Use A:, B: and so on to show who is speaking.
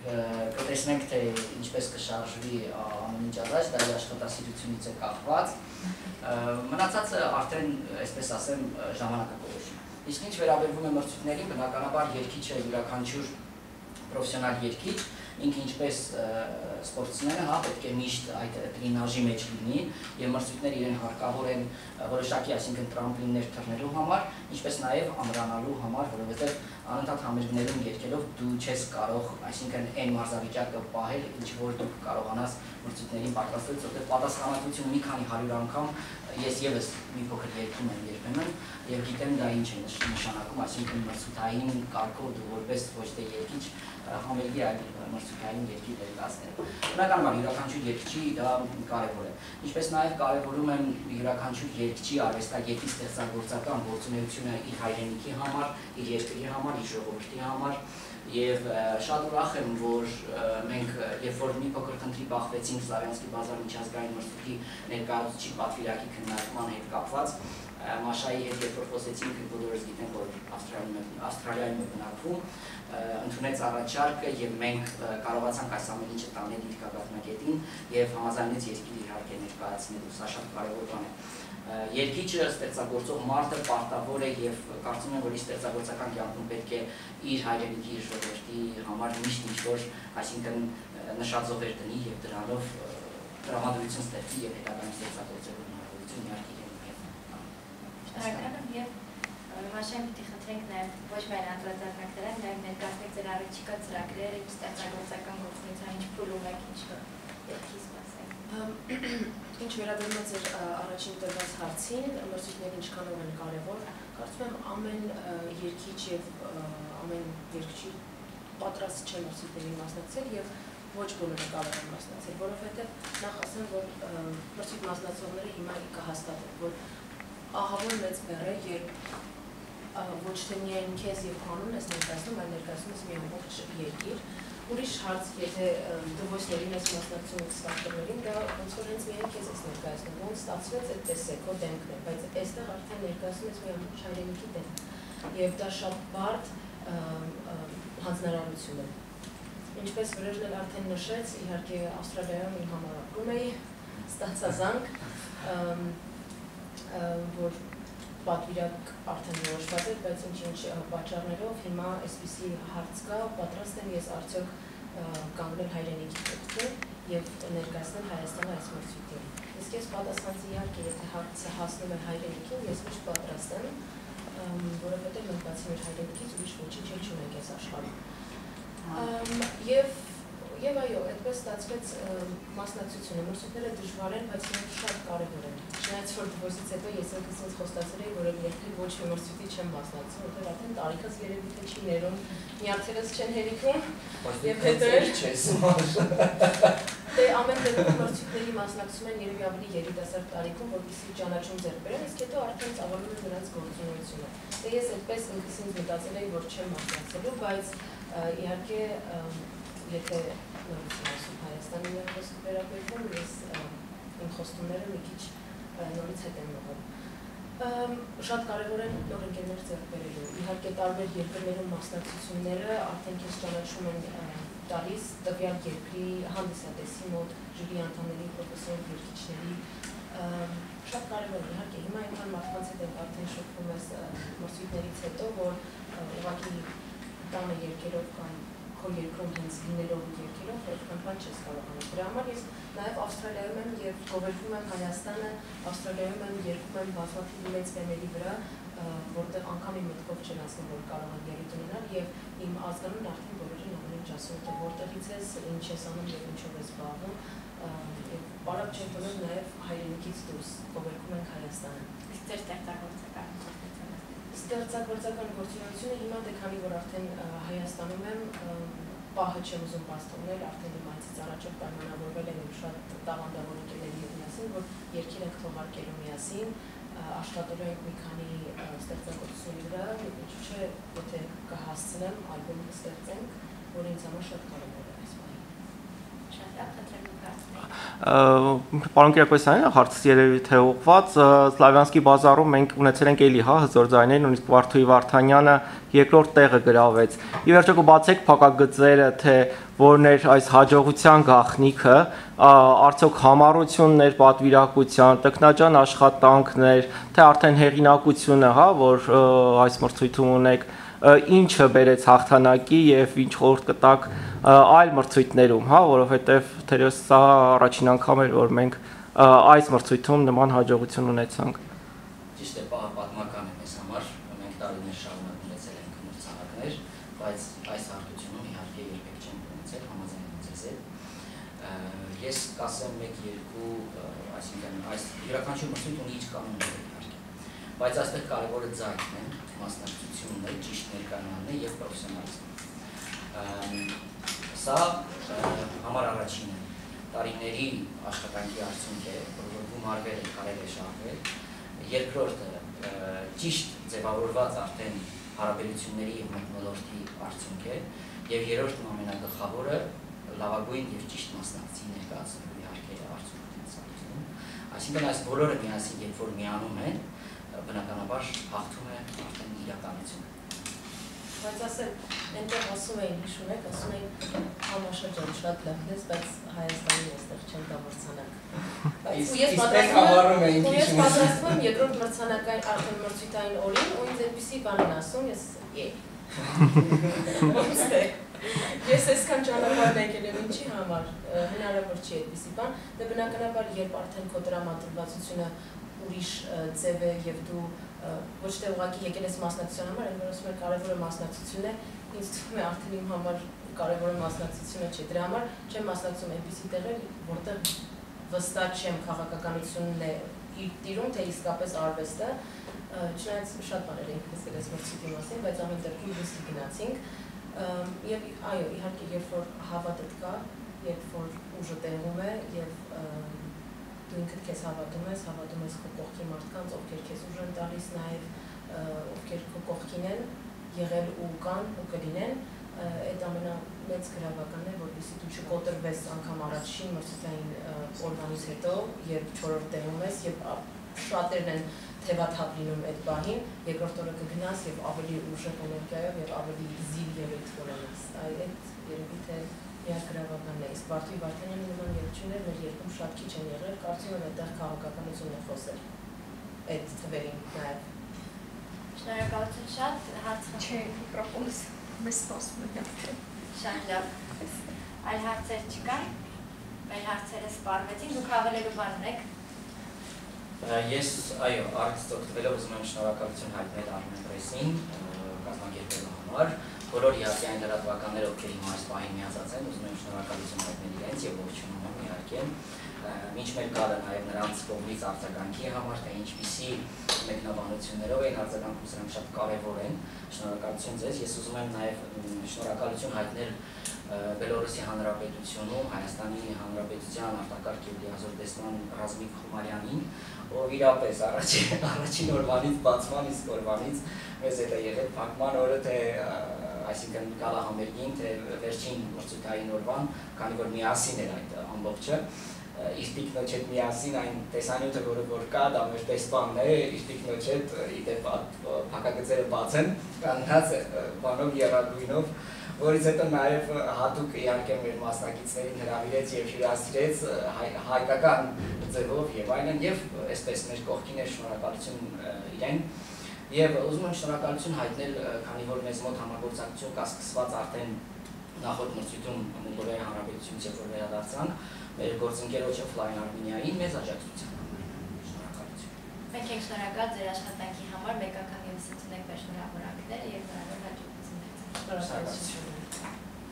A: կտեսնենք, թե ինչպես կշարժվի ամեն ինչ առաջ, դա իր աշխատասիրությունից է կախված։ Մնացածը արդեն, այսպես ասեմ, ժամանակը կորոշի։ Իսկ ինչ վերաբերվում է մրցույթներին, բնականաբար երգիչը յուրաքանչյուր պրոֆեսիոնալ երգիչ, ինքը ինչպես սպորտսմենը, պետք է միշտ այդ տրինաժի մեջ լինի եւ մրցույթները իրեն հարկավոր են որոշակի, այսինքն տրամպլիններ թռնելու համար, ինչպես նաեւ ամրանալու համար, որովհետեւ անընդհատ համերգներում երգելով դու չես կարող, այսինքն այն մարզավիճակը պահել, ինչ որ դու կարողանաս մրցույթներին պատրաստվել, որտեղ պատասխանատվություն մի քանի 100 անգամ ես եւս մի փոքր երգում եմ երբեմն եւ գիտեմ դա ինչ է նշանակում, այսինքն մրցութային կարգով դու որպես ոչ թե երգիչ համերգի այլ մրցութային երգի դերկացնել։ Բնականաբար յուրաքանչյուր երգչի դա կարևոր է։ Ինչպես նաև կարևորում եմ յուրաքանչյուր երգչի արվեստագետի ստեղծագործական գործունեությունը իր հայրենիքի համար, իր երկրի համար, իր ժողովրդի համար եւ շատ ուրախ եմ, որ մենք երբ որ մի փոքր խնդրի բախվեցինք Սարյանսկի բազար միջազգային մրցույթի ներկայացուցիչի պատվիրակի քննարկման հետ կապված, Մաշայի հետ երբ որ խոսեցինք, բոլորս գիտենք, որ Ավստրալիայում է բնակվում, ընդունեց առաջարկը եւ մենք կարողացանք այս ամեն ինչը տանել իր գագաթնակետին եւ համաձայնեց երկիր իհարկե ներկայացնելու, սա շատ կարեւոր բան է։ Երգիչը ստեղծագործող մարդը պարտավոր է եւ կարծում եմ, որ իր ստեղծագործական կյանքում պետք է իր հայրենիքի, իր ժողովրդի համար միշտ ինչ-որ, այսինքն նշաձողեր դնի եւ դրանով տրամադրություն ստեղծի եւ հետագայում ստեղծագործելու հնարավորություն իհարկե իրեն հետ։
B: Շնորհակալ եմ եւ Մաշային պիտի խնդրենք նաեւ ոչ միայն անդրադառնալ նաեւ ներկայացնել ձեր առաջիկա ծրագրերը, ինչ ստեղծագործական գործունեության ինչ փուլում եք, ինչ երգի սպասենք։
C: Ինչ վերաբերում է ձեր առաջին տված հարցին, մրցույթները ինչքանով են կարևոր, կարծում եմ ամեն երգիչ եւ ամեն երգչի պատրաստ չէ մրցույթներին մասնակցել եւ ոչ բոլորը կարող են մասնակցել, որովհետեւ նախ ասեմ, որ մրցույթ մասնակցողները հիմա կհաստատեն, որ ահավոր մեծ բեռ է, երբ ոչ թե միայն քեզ եւ կանոն ես ներկայացնում, այլ ներկայացնում ես մի ամբողջ երկիր։ Ուրիշ հարց, եթե դու ոչ ներին ես մասնակցում ստացվողներին, դա ոնց որ հենց միայն քեզ ես ներկայացնում, ոնց ստացվեց այդ տեսեք, քո դեմքն է, բայց այստեղ արդեն ներկայացնում ես մի ամբողջ հայրենիքի դեմ։ Եվ դա շատ բարդ հանձնարարություն է։ Ինչպես Վրեժն էլ արդեն նշեց, իհարկե Ավստրալիայում իմ համար ապրում էի, ստացա զանգ, որ պատվիրակ արդեն որոշված էր, բայց ինչ-ինչ պատճառներով հիմա այսպիսի հարց կա, պատրաստ եմ ես արդյոք կանգնել հայրենիքի կողքին եւ ներկայացնել Հայաստանը այս մրցույթին։ Իսկ ես պատասխանեցի իհարկե, եթե հարցը հասնում է հայրենիքին, ես միշտ պատրաստ եմ, որովհետեւ մենք բացի մեր հայրենիքից ուրիշ ոչինչ չունենք այս աշխարհում։ Եվ այո, այդպես ստացվեց մասնակցությունը, մրցույթները դժվար են, բայց նրանք շատ կարևոր են։ Չնայած որ դպրոցից հետո ես ինքս խոստացել էի, որ երբեք ոչ մի մրցույթի չեմ մասնակցում, որտեղ արդեն տարիքս երևի թե չի ներում, նյարդերս չեն հերիքում, եւ հետո չես դե ամեն դեպքում մրցույթների մասնակցում են երևի ավելի երիտասարդ տարիքում, որպեսզի ճանաչում ձեռք բերեն, իսկ հետո արդեն ծավալվում է նրանց գործունեությունը։ Դե ես այդպես ինքս ինձ մտածել էի, որ չեմ մասնակցելու, բայց իհարկե եթե նորից ասում Հայաստանի մեր խոսքը վերաբերվում, ես իմ խոստումները մի քիչ նորից հետ եմ մղում։ Շատ կարևոր են նոր ընկերներ ձեռք բերելու։ Իհարկե տարբեր երկրներում մասնակցությունները արդեն քեզ ճանաչում են տալիս տվյալ երկրի հանդիսատեսի մոտ, ժյուրի անդամների, պրոֆեսոր երգիչների։ Շատ կարևոր է, իհարկե հիմա այնքան մարդկանց հետ ենք արդեն շփվում ես մրցույթներից հետո, որ ուղղակի տանը երկերով կամ քո երկրում հենց լինելով երկիրով այդքան բան չես կարողանում։ Դրա համար ես նաև Ավստրալիայում եմ եւ գովերվում եմ Հայաստանը, Ավստրալիայում եմ երգում եմ բազմաթիվ մեծ բեմերի վրա, որտեղ անգամ իմ մտքով չեն ասում, որ կարող եմ ելույթ ունենալ եւ իմ ազգանունն արդեն բոլորին ամեն ինչ ասում, թե որտեղից ես, ինչ ես անում եւ ինչով ես զբաղվում։ Եվ բարակ չեմ տոնում նաև հայրենիքից դուրս գովերվում ենք Հայաստանը։
B: Իսկ ձեր
C: ստեղծագործական գործունեությունը հիմա դե քանի որ արդեն Հայաստանում եմ, պահը չեմ ուզում բաց թողնել, արդեն իմ այցից առաջով պայմանավորվել եմ իմ շատ տաղանդավոր ընկերների հետ միասին, որ երգեր ենք թողարկելու միասին, աշխատելու ենք մի քանի ստեղծագործությունների վրա, ինչու՞ չէ, եթե կհասցնեմ, ալբոմ կստեղծենք, որ ինձ համար շատ կարևոր է այս բանը։
B: շատ լավ, խնդրեմ դուք հարցնեք։
D: Պարոն Կիրակոսյան, հարցս երևի թե ուղղված, Սլավյանսկի բազարում մենք ունեցել ենք էլի, հա, հզոր ձայներ, նույնիսկ Վարդուհի Վարդանյանը երկրորդ տեղը գրավեց։ Ի վերջո կբացեք փակագծերը, թե որն էր այս հաջողության գաղտնիքը, արդյոք համառություններ, պատվիրակության, տքնաջան աշխատանքներ, թե արդեն հեղինակությունը, հա, որ այս մրցույթում ունեք, ինչը բերեց հաղթանակի եւ ինչ խորհուրդ կտակ այլ մրցույթներում, հա, որովհետեւ թերևս սա առաջին անգամ էր, որ մենք այս մրցույթում նման հաջողություն ունեցանք։
A: Ճիշտ է, պատմական է մեզ համար, մենք տարիներ շարունակ ունեցել ենք մրցանակներ, բայց այս հարթությունում իհարկե երբեք չենք ունեցել, համաձայն եմ ձեզ հետ։ Ես կասեմ 1-2, այսինքն այս յուրաքանչյուր մրցույթ ունի իր կանոնները իհարկե, բայց այստեղ կարևորը ձայնն է, մասնակցությունն է, ճիշտ ներկայանալն է եւ պրոֆեսիոնալիզմը։ Սա համար առաջինը տարիների աշխատանքի արդյունք է, որ գումարվել է, կարելի է շահվել։ Երկրորդը ճիշտ ձևավորված արդեն հարաբերությունների եւ մթնոլորտի արդյունք է, եւ երրորդն ամենագլխավորը լավագույն եւ ճիշտ մասնակցի ներկայացնելու իհարկե արդյունքն է։ Այսինքն այս բոլորը միասին երբ որ միանում են, բնականաբար հաղթում է արդեն իրականությունը։
C: Բայց ասել, այնտեղ ասում էին, հիշում եք, ասում էին համաշրջան շատ լավն բայց Հայաստանի այստեղ չեն տա մրցանակ։ Ես պատրաստվում եմ երկրորդ մրցանակային արդեն մրցույթային օրին, ու ինձ այդպիսի բան են ասում, ես այսքան ճանապարհ եկել եմ ինչի համար, հնարավոր չի այդպիսի բան, դե բնականաբար երբ արդեն քո տրամադրվածությունը ուրիշ ձև է եւ դու ոչ թե ուղղակի եկել ես մասնակցության համար, այլ որ ասում եմ կարևորը մասնակցությունն է, ինձ թվում է արդեն իմ համար կարևորը մասնակցությունը չէ, դրա համար չեմ մասնակցում այնպիսի տեղեր, որտեղ վստահ չեմ քաղաքականությունն է իր տիրում, թե իսկապես արվեստը, չնայած շատ բաներ ենք խոսել այս մրցույթի մասին, բայց ամեն դեպքում դուրս գնացինք, եւ այո, իհարկե երբ որ հավատդ կա, երբ որ ուժը տեղում է եւ դու ինքդ քեզ հավատում ես քո կողքի մարդկանց, ովքեր քեզ ուժ են տալիս, նաև ովքեր քո կողքին են եղել ու կան ու կլինեն, այդ ամենամեծ գրավականն է, որպեսզի դու չկոտրվես անգամ առաջին մրցույթային օրվանից հետո, երբ 4-րդ տեղում ես եւ շատերն են թևաթափ լինում այդ բանին, երկրորդ օրը կգնաս եւ ավելի ուժեղ էներգիայով եւ ավելի զիլ ելույթ կունենաս։ Այդ երևի թե միակ գրավականն է, իսկ Վարդուհի Վարդանյանի նման երգչուներ մեր երկում շատ քիչ են եղել, կարծում եմ այդտեղ քաղաքականությունն է խոսել այդ թվերին նաև։
B: Շնորհակալություն շատ, հարց
E: չէ, միկրոֆոնս մեզ սպասում է։
B: Շատ լավ։ Այլ հարցեր չկան։ Մեր հարցերը սպառվեցին, դուք հավելելու բան ունեք։
A: Ես, այո, առիթից օգտվելով ուզում եմ շնորհակալություն հայտնել Armen Press-ին կազմակերպելու համար։ Բոլոր իհարկե այն լրատվականները, ովքեր հիմա այս պահին միացած են, ուզում եմ շնորհակալություն հայտնել իրենց եւ ողջունում եմ իհարկե։ Մինչ մեր գալը նաեւ նրանց կողմից արձագանքի համար, թե ինչպիսի մեկնաբանություններով են արձագանքում, սրանք շատ կարեւոր են։ Շնորհակալություն ձեզ։ Ես ուզում եմ նաեւ շնորհակալություն հայտնել Բելորուսի Հանրապետությունում Հայաստանի Հանրապետության արտակարգ եւ լիազոր Ռազմիկ Խումարյանին, ով իրապես առաջին օրվանից բացման իսկ օրվանից մեզ հետ է եղել փակման օրը, թե այսինքն գալահամերգին, թե վերջին մրցույթային օրվան, քանի որ միասին էր այդ ամբողջը, Իստիկնոջ հետ միասին այն տեսանյութը, որը որ կա, դա մեր տեսպանն է, Իստիկնոջ հետ իդեպ փակագծերը բաց են, կանգնած բանով եռագույնով, որից հետո նաև հատուկ իհարկե մեր մասնակիցներին հրավիրեց եւ հյուրասիրեց հայկական ձևով եւ այլն եւ այսպես մեր կողքին էր շնորհակալություն իրեն եւ ուզում եմ շնորհակալություն հայտնել, քանի որ մեզ մոտ համագործակցություն կա սկսված արդեն նախորդ մրցույթում Մոլդովայի Հանրապետությունից երբ որ վերադարձանք, մեր գործընկերոջը Flying Armenia-ին մեզ աջակցության համար շնորհակալություն։
B: Մենք ենք շնորհակալ ձեր աշխատանքի համար, մեկ անգամ ևս ընդունեք մեր շնորհավորանքները եւ հնարավոր հաջողություններ։
C: Շնորհակալություն։